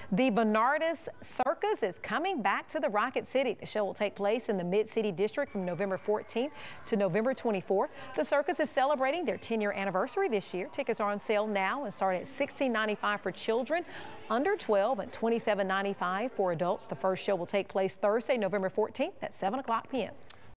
The Vernardos Circus is coming back to the Rocket City. The show will take place in the Mid-City District from November 14th to November 24th. The circus is celebrating their 10-year anniversary this year. Tickets are on sale now and start at $16.95 for children under 12 and $27.95 for adults. The first show will take place Thursday, November 14th at 7 o'clock p.m.